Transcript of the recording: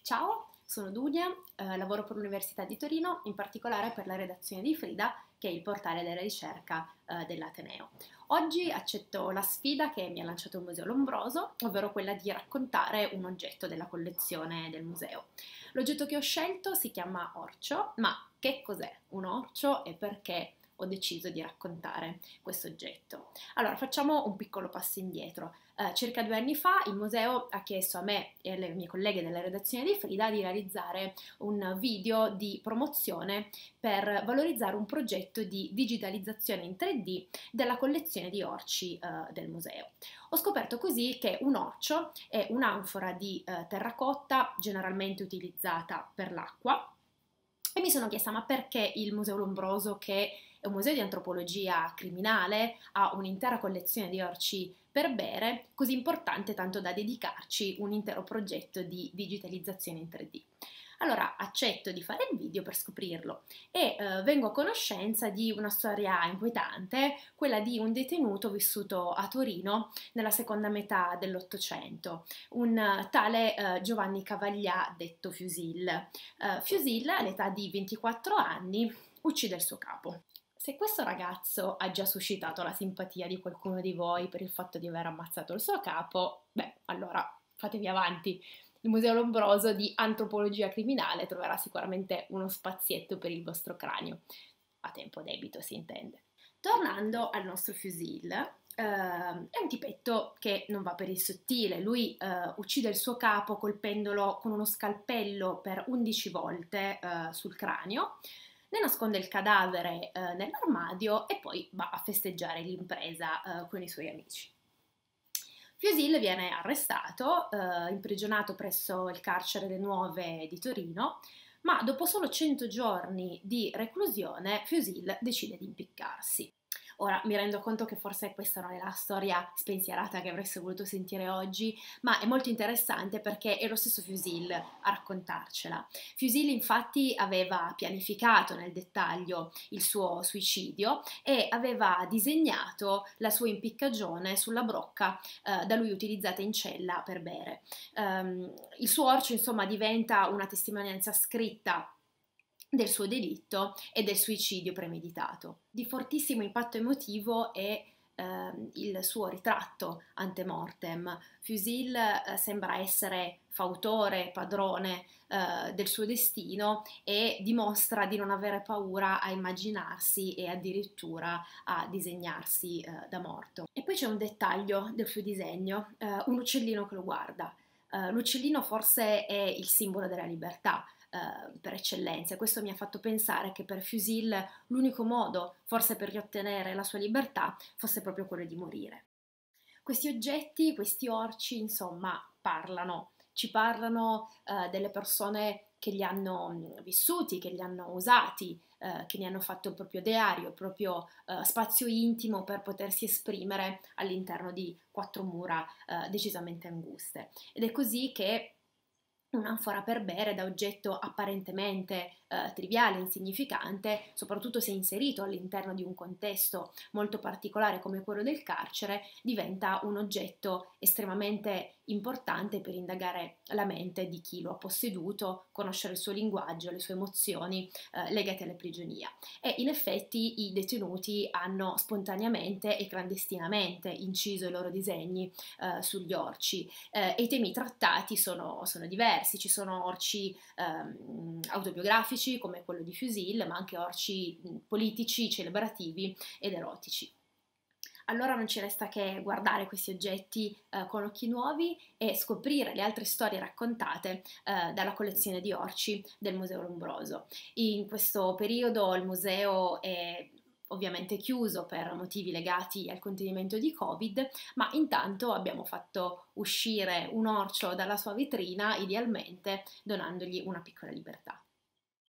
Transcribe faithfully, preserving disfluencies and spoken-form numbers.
Ciao, sono Dunia, eh, lavoro per l'Università di Torino, in particolare per la redazione di Frida, che è il portale della ricerca eh, dell'Ateneo. Oggi accetto la sfida che mi ha lanciato il Museo Lombroso, ovvero quella di raccontare un oggetto della collezione del museo. L'oggetto che ho scelto si chiama orcio, ma che cos'è un orcio e perché ho deciso di raccontare questo oggetto? Allora, facciamo un piccolo passo indietro. Eh, circa due anni fa il museo ha chiesto a me e alle mie colleghe della redazione di Frida di realizzare un video di promozione per valorizzare un progetto di digitalizzazione in tre D della collezione di orci eh, del museo. Ho scoperto così che un orcio è un'anfora di eh, terracotta generalmente utilizzata per l'acqua e mi sono chiesta ma perché il Museo Lombroso, che è un museo di antropologia criminale, ha un'intera collezione di orci per bere, così importante tanto da dedicarci un intero progetto di digitalizzazione in tre D. Allora accetto di fare il video per scoprirlo e eh, vengo a conoscenza di una storia inquietante, quella di un detenuto vissuto a Torino nella seconda metà dell'Ottocento, un uh, tale uh, Giovanni Cavaglia detto Fusil. Uh, Fusil, all'età di ventiquattro anni, uccide il suo capo. Se questo ragazzo ha già suscitato la simpatia di qualcuno di voi per il fatto di aver ammazzato il suo capo, beh, allora fatevi avanti. Il Museo Lombroso di Antropologia Criminale troverà sicuramente uno spazietto per il vostro cranio. A tempo debito, si intende. Tornando al nostro Fusil, eh, è un tipetto che non va per il sottile. Lui eh, uccide il suo capo colpendolo con uno scalpello per undici volte eh, sul cranio, ne nasconde il cadavere eh, nell'armadio e poi va a festeggiare l'impresa eh, con i suoi amici. Fusil viene arrestato, eh, imprigionato presso il carcere Le Nuove di Torino, ma dopo solo cento giorni di reclusione Fusil decide di impiccarsi. Ora mi rendo conto che forse questa non è la storia spensierata che avreste voluto sentire oggi, ma è molto interessante perché è lo stesso Fusil a raccontarcela. Fusil infatti aveva pianificato nel dettaglio il suo suicidio e aveva disegnato la sua impiccagione sulla brocca eh, da lui utilizzata in cella per bere. Um, il suo orcio insomma diventa una testimonianza scritta del suo delitto e del suicidio premeditato. Di fortissimo impatto emotivo è eh, il suo ritratto ante mortem. Fusil eh, sembra essere fautore, padrone eh, del suo destino e dimostra di non avere paura a immaginarsi e addirittura a disegnarsi eh, da morto. E poi c'è un dettaglio del suo disegno, eh, un uccellino che lo guarda. Uh, l'uccellino forse è il simbolo della libertà uh, per eccellenza. Questo mi ha fatto pensare che per Fusil l'unico modo, forse per riottenere la sua libertà, fosse proprio quello di morire. Questi oggetti, questi orci, insomma, parlano. Ci parlano uh, delle persone che li hanno mh, vissuti, che li hanno usati, uh, che ne hanno fatto il proprio diario, il proprio uh, spazio intimo per potersi esprimere all'interno di quattro mura uh, decisamente anguste. Ed è così che un'anfora per bere, da oggetto apparentemente eh, triviale, insignificante, soprattutto se inserito all'interno di un contesto molto particolare come quello del carcere, diventa un oggetto estremamente importante per indagare la mente di chi lo ha posseduto, conoscere il suo linguaggio, le sue emozioni eh, legate alla prigionia. E in effetti i detenuti hanno spontaneamente e clandestinamente inciso i loro disegni eh, sugli orci eh, e i temi trattati sono, sono diversi. Ci sono orci ehm, autobiografici come quello di Fusil, ma anche orci politici, celebrativi ed erotici. Allora non ci resta che guardare questi oggetti eh, con occhi nuovi e scoprire le altre storie raccontate eh, dalla collezione di orci del Museo Lombroso. In questo periodo il museo è ovviamente chiuso per motivi legati al contenimento di Covid, ma intanto abbiamo fatto uscire un orcio dalla sua vetrina, idealmente donandogli una piccola libertà.